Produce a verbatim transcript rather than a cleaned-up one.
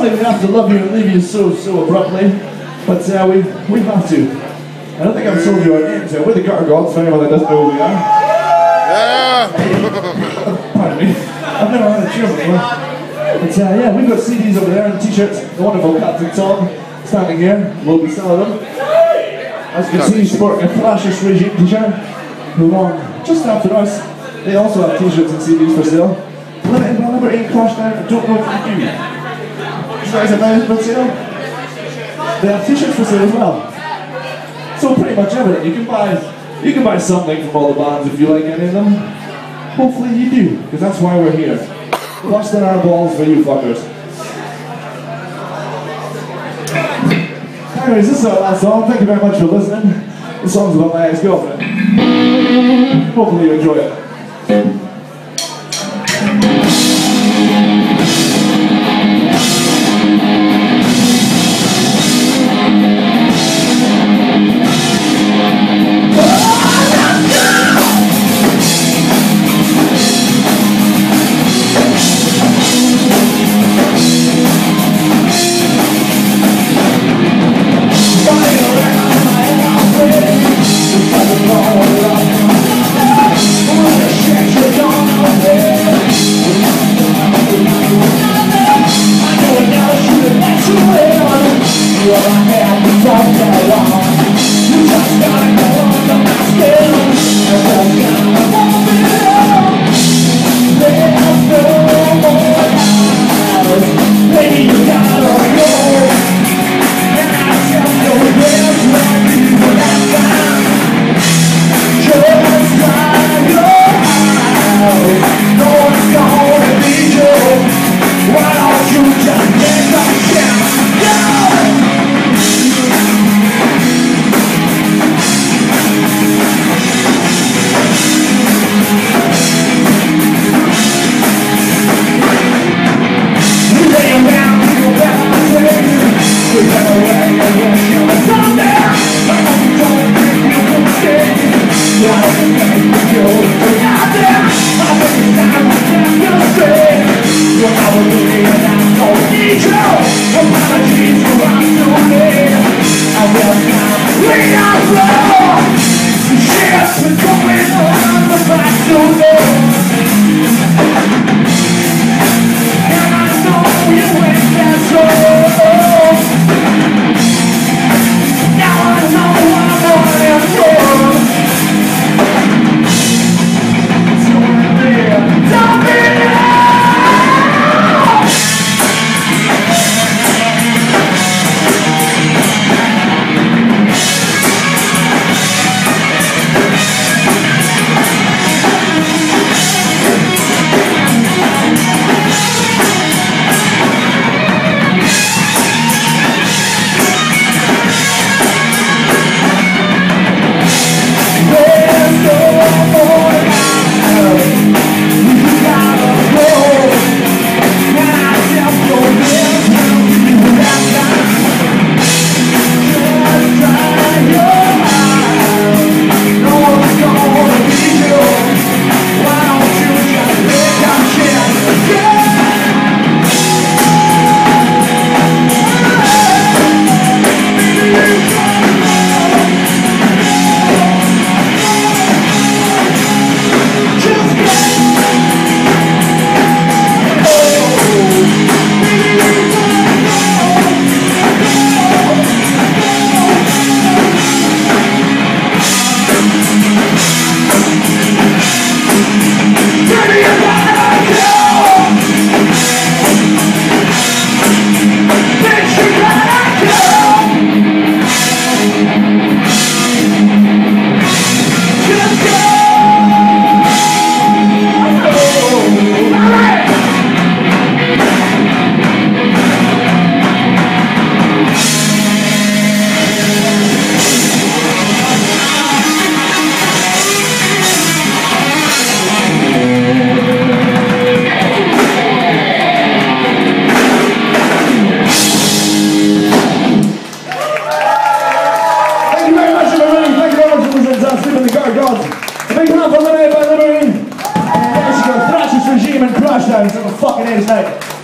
Normally we have to love you and leave you so, so abruptly, but uh, we, we have to. I don't think I've told you our names yet. We're the Guttergodz, for anyone that doesn't know who we are. Yeah! Pardon me. I've never had a cheer before. But uh, yeah, we've got C Ds over there and t-shirts. The wonderful Captain Tom standing here. We'll be selling them. As you can see, he's sporting a Fascist Regime t-shirt. Who won just after us. They also have t-shirts and C Ds for sale. Limited by Aberdeen, crashed down. I don't know what you do. You guys have those for sale? They have t-shirts for sale as well. So pretty much everything. You can buy, you can buy something from all the bands if you like any of them. Hopefully you do, because that's why we're here. Busting our balls for you fuckers. Anyways, this is our last song. Thank you very much for listening. The song's about my ex-girlfriend. Hopefully you enjoy it. Big hand for Aberdeen. There she goes, Fascist Regime and crash down. Have a fucking ace night.